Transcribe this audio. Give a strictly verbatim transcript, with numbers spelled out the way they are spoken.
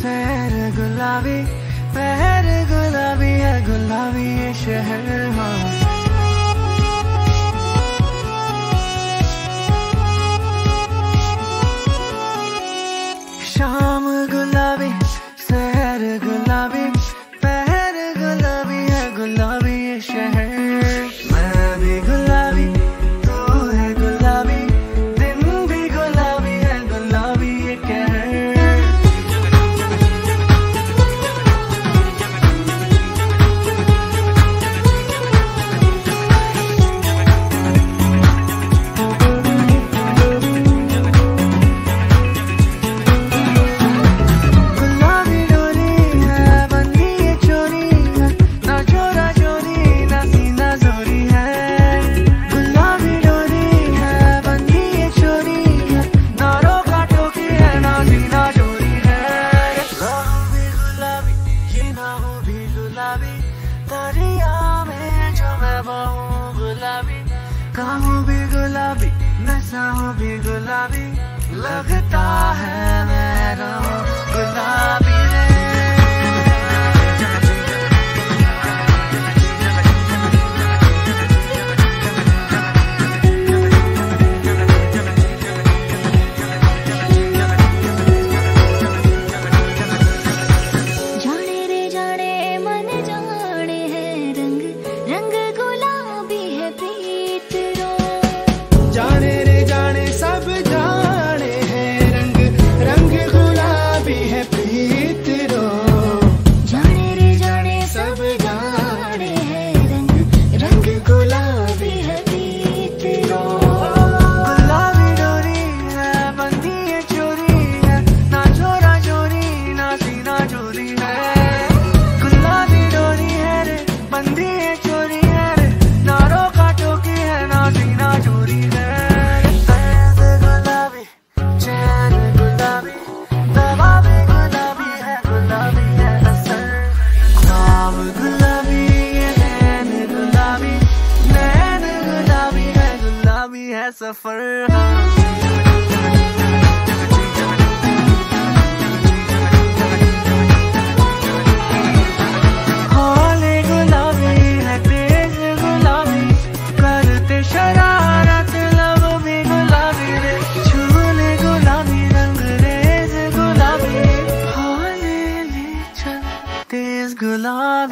सैर गुलाबी, पहर गुलाबी है, गुलाबी ये शहर। हाँ शाम गुलाबी, सैर गुलाबी, पहर गुलाबी है, गुलाबी ये शहर। मैं भी गुलाबी, तू है गुलाबी, दिन भी गुलाबी है, गुलाबी ये कहर। दरिया में जो मैं बहूँ गुलाबी, कहूँ भी गुलाबी, नशा हूँ भी गुलाबी, लगता है मैं रहूँ गुलाबी रे। जाने रे जाने सब जाने हैं रंग, रंग गुलाबी है प्रीत रो। जाने रे जाने सब जाने हैं रंग, रंग गुलाबी है प्रीत रो। गुलाबी डोरी है, बंदी है चोरी है, ना चोरा चोरी ना सीना चोरी है। गुलाबी डोरी है रे, बंदी है चोरी है रे, ना रोका टोकी है, ना सीना चोरी है। सफर हौले गुलाबी है, तेज गुलाबी, करते शरारत लब भी गुलाबी रे, छूले गुलाबी, रंग रेज गुलाबी, हौले ले चल तेज गुलाबी।